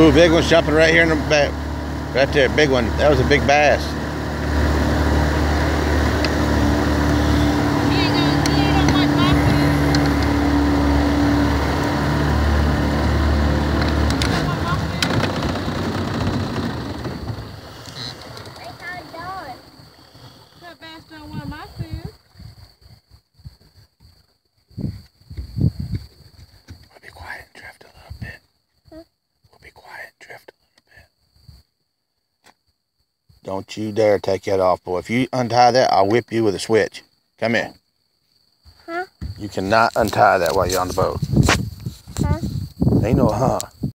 Ooh, big one's jumping right here in the back. Right there, big one. That was a big bass. That bass don't want my food. We'll be quiet and drift a little bit. Huh? We'll be quiet and drift a little bit. Don't you dare take that off, boy. If you untie that, I'll whip you with a switch. Come here. Huh? You cannot untie that while you're on the boat. Huh? Ain't no huh.